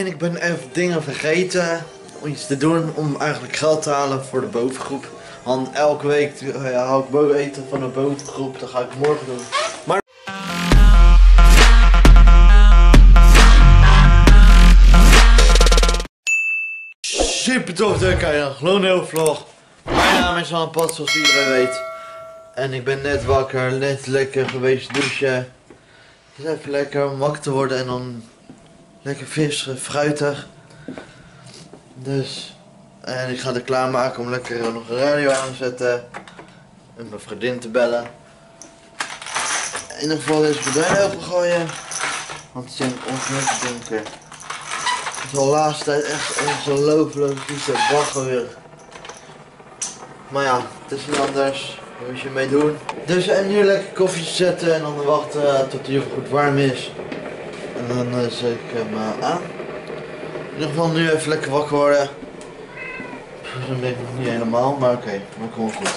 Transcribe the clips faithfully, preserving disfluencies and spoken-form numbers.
En ik ben even dingen vergeten om iets te doen om eigenlijk geld te halen voor de bovengroep. Want elke week uh, haal ik bo eten van de bovengroep, dat ga ik morgen doen. Maar super tof dat ik nog gewoon een heel vlog. Mijn naam is Jan Pat, zoals iedereen weet. En ik ben net wakker, net lekker geweest douchen. Het is even lekker om wakker te worden en dan lekker vis, fruitig. Dus, en ik ga er klaarmaken om lekker nog een radio aan te zetten. En mijn vriendin te bellen. In ieder geval deze gordijn opengooien. Want het is ongelooflijk donker. Het is al de laatste tijd echt ongelooflijk vieze bagger weer. Maar ja, het is niet anders. Daar moet je mee doen. Dus en nu lekker koffie zetten en dan wachten tot hij goed warm is. En dan uh, zet ik hem uh, aan. In ieder geval nu even lekker wakker worden. Dat weet ik nog niet helemaal, maar oké, okay, dat komt goed.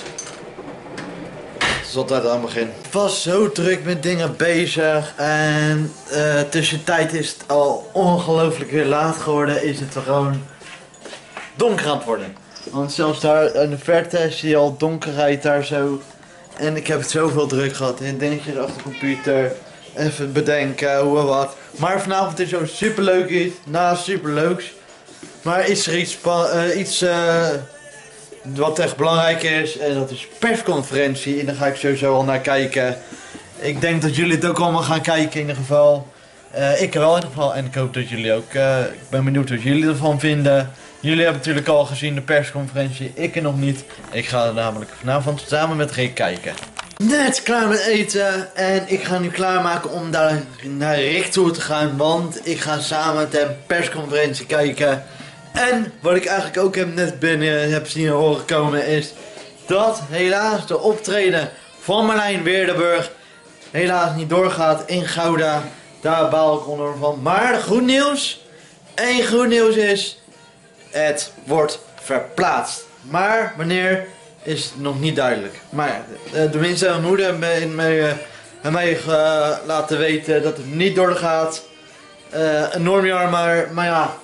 Het is altijd aan het begin. Ik was zo druk met dingen bezig en uh, tussentijd is het al ongelooflijk weer laat geworden. Is het gewoon donker aan het worden. Want zelfs daar in de verte zie je al donkerheid daar zo. En ik heb het zoveel druk gehad. En dingetjes achter de computer. Even bedenken hoe en wat. Maar vanavond is zo super leuk iets. Nou, super leuks. Maar is er iets, uh, iets uh, wat echt belangrijk is. En dat is persconferentie. En daar ga ik sowieso al naar kijken. Ik denk dat jullie het ook allemaal gaan kijken in ieder geval. Uh, ik wel in ieder geval. En ik hoop dat jullie ook. Uh, ik ben benieuwd wat jullie ervan vinden. Jullie hebben natuurlijk al gezien de persconferentie. Ik nog niet. Ik ga er namelijk vanavond samen met Rick kijken. Net klaar met eten en ik ga nu klaarmaken om daar naar Rick toe te gaan, want ik ga samen met hem persconferentie kijken. En wat ik eigenlijk ook heb net binnen heb zien horen komen is dat helaas de optreden van Marlijn Weerdenburg helaas niet doorgaat in Gouda. Daar baal ik onder van. Maar goed nieuws, één goed nieuws is, het wordt verplaatst. Maar wanneer is nog niet duidelijk. Maar uh, tenminste mijn moeder heeft mij, uh, mij uh, laten weten dat het niet doorgaat. Uh, enorm jammer, maar ja.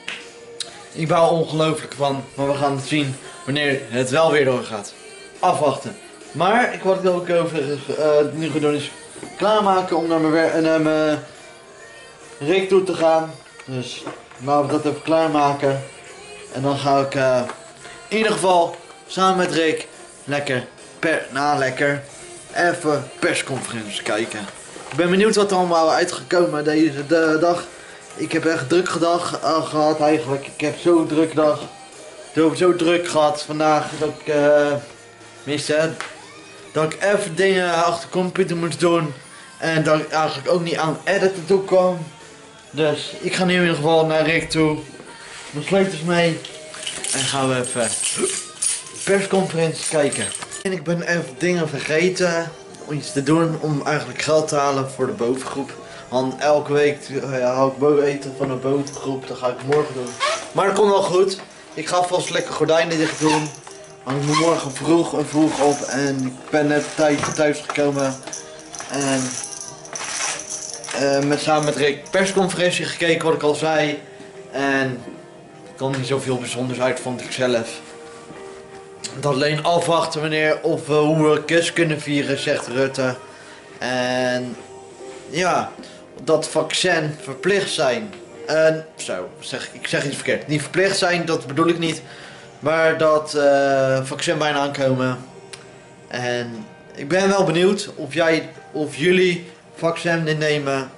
Ik baal ongelooflijk van. Maar we gaan het zien wanneer het wel weer doorgaat. Afwachten. Maar ik, wat ik ook over uh, nu gaan doen is klaarmaken om naar mijn, naar mijn Rick toe te gaan. Dus laten we dat even klaarmaken. En dan ga ik uh, in ieder geval samen met Rick lekker, per, nou lekker, even persconferenties kijken. Ik ben benieuwd wat er allemaal uitgekomen deze de, dag. Ik heb echt druk gedag, uh, gehad eigenlijk. Ik heb zo'n druk dag. Zo, zo druk gehad vandaag dat ik, uh, miste, dat ik even dingen achter de computer moest doen. En dat ik eigenlijk ook niet aan editen toe kwam. Dus ik ga nu in ieder geval naar Rick toe. Mijn sleutels mee. En gaan we even persconferenties kijken. En ik ben even dingen vergeten om iets te doen om eigenlijk geld te halen voor de bovengroep. Want elke week uh, haal ik bo eten van de bovengroep, dat ga ik morgen doen. Maar dat komt wel goed. Ik ga vast lekker gordijnen dicht doen. Want ik moet morgen vroeg en vroeg op en ik ben net tijd thuis gekomen. En uh, met, samen met Rick persconferentie gekeken wat ik al zei. En er kwam niet zoveel bijzonders uit, vond ik zelf. Dat alleen afwachten wanneer of we hoe we kerst kunnen vieren, zegt Rutte. En ja, dat vaccin verplicht zijn. En zo, zeg, ik zeg iets verkeerd. Niet verplicht zijn, dat bedoel ik niet. Maar dat uh, vaccin bijna aankomen. En ik ben wel benieuwd of jij of jullie vaccin innemen.